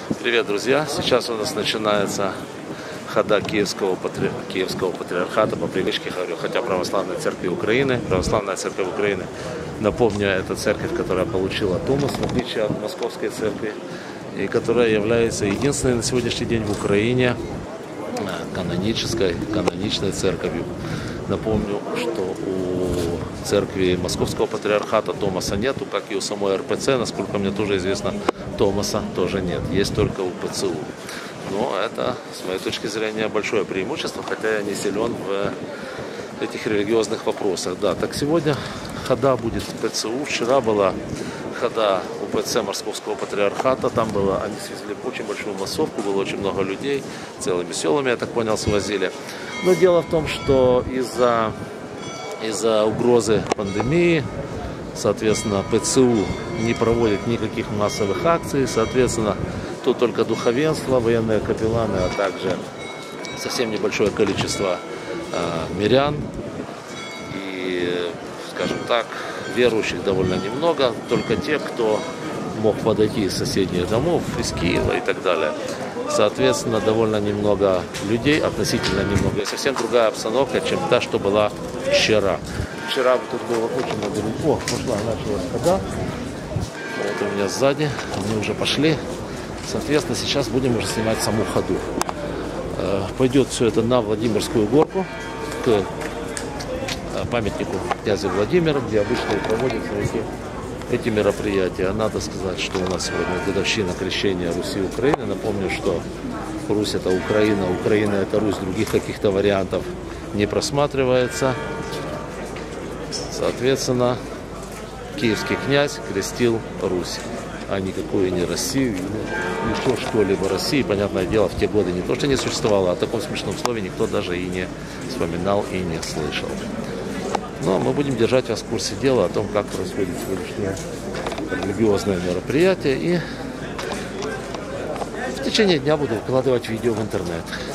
Привет, друзья! Сейчас у нас начинается хода Киевского патриархата, по привычке говорю, хотя Православной Церкви Украины. Православная Церковь Украины, напомню, это церковь, которая получила Томос, в отличие от Московской Церкви, и которая является единственной на сегодняшний день в Украине каноничной церковью. Напомню, что у церкви Московского патриархата Томоса нету, как и у самой РПЦ, насколько мне тоже известно, Томоса тоже нет, есть только у ПЦУ. Но это, с моей точки зрения, большое преимущество, хотя я не силен в этих религиозных вопросах. Да, так сегодня хода будет в ПЦУ. Вчера была хода УПЦ Московского патриархата. Там было, они свезли очень большую массовку, было очень много людей, целыми селами, я так понял, свозили. Но дело в том, что из-за угрозы пандемии, соответственно, ПЦУ не проводит никаких массовых акций, соответственно, тут только духовенство, военные капелланы, а также совсем небольшое количество мирян и, скажем так, верующих довольно немного, только те, кто мог подойти из соседних домов, из Киева и так далее. Соответственно, довольно немного людей, относительно немного. И совсем другая обстановка, чем та, что была вчера. Вчера тут было очень много людей. О, пошла, началась хода. Вот у меня сзади, они уже пошли. Соответственно, сейчас будем уже снимать саму ходу. Пойдет все это на Владимирскую горку, к памятнику князя Владимира, где обычно и проводятся эти мероприятия. Надо сказать, что у нас сегодня годовщина крещения Руси и Украины. Напомню, что Русь — это Украина, Украина — это Русь, других каких-то вариантов не просматривается. Соответственно, киевский князь крестил Русь, а никакую не Россию, не еще что-либо России. Понятное дело, в те годы не то, что не существовало, а о таком смешном слове никто даже и не вспоминал и не слышал. Но мы будем держать вас в курсе дела о том, как происходит сегодняшнее религиозное мероприятие. И в течение дня буду выкладывать видео в интернет.